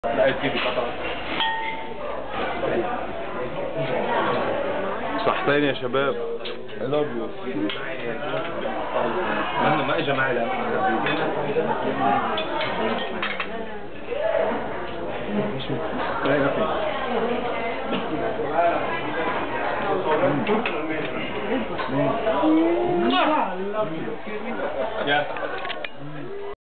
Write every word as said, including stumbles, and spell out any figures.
لا تجيبي قطع. صحتين يا شباب. I love you. أنا ما إجا معي لا. Yeah.